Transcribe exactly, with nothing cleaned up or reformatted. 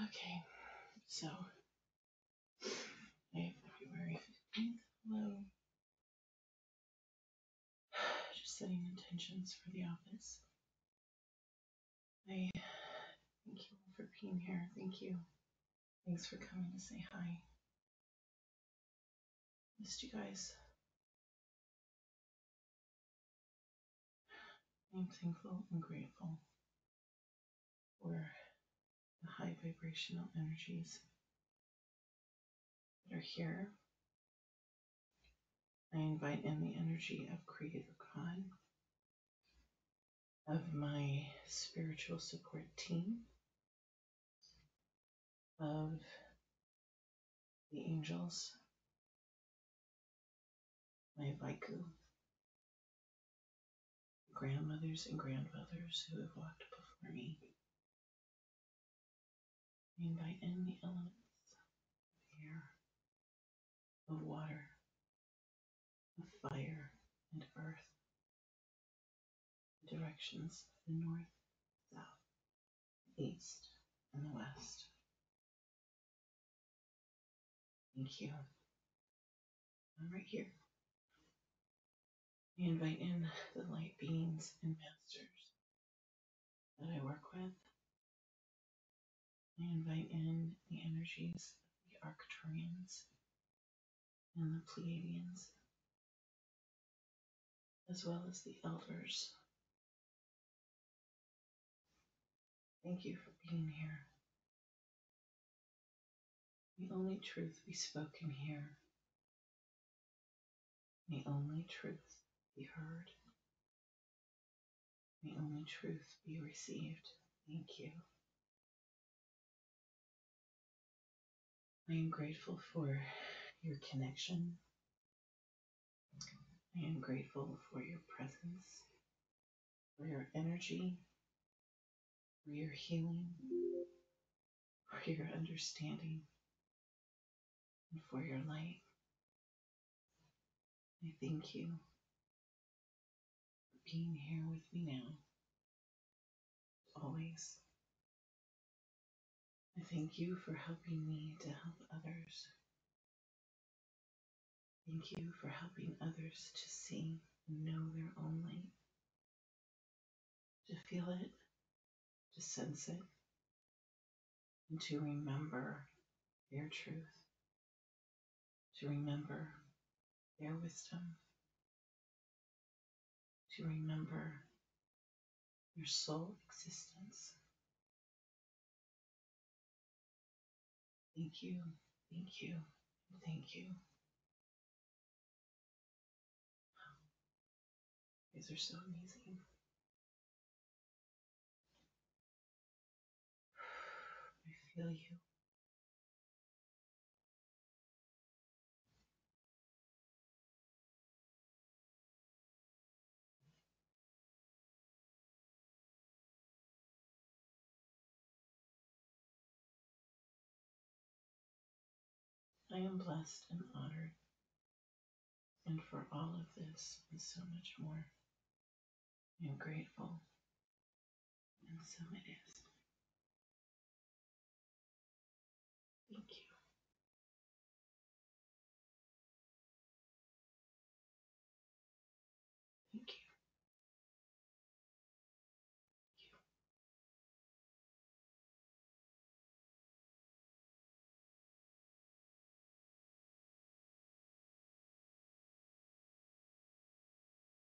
Okay, so today, February fifteenth. Hello. Just setting intentions for the office. I thank you all for being here. Thank you. Thanks for coming to say hi. Missed you guys. I'm thankful and grateful for the high vibrational energies that are here. I invite in the energy of Creator God, of my spiritual support team, of the angels, my Vaiku, grandmothers and grandfathers who have walked before me. I invite in the elements of air, of water, of fire and earth, the directions of the north, south, east, and the west. Thank you. I'm right here. I invite in the light beings and masters that I work with. I invite in the energies of the Arcturians and the Pleiadians, as well as the elders. Thank you for being here. May only truth be spoken here. May only truth be heard. May only truth be received. Thank you. I am grateful for your connection. I am grateful for your presence, for your energy, for your healing, for your understanding, and for your light. I thank you for being here with me now, always. I thank you for helping me to help others. Thank you for helping others to see and know their own light, to feel it, to sense it, and to remember their truth, to remember their wisdom, to remember your soul existence. Thank you, thank you, thank you. You guys are so amazing. I feel you. I am blessed and honored, and for all of this and so much more, I am grateful, and so it is.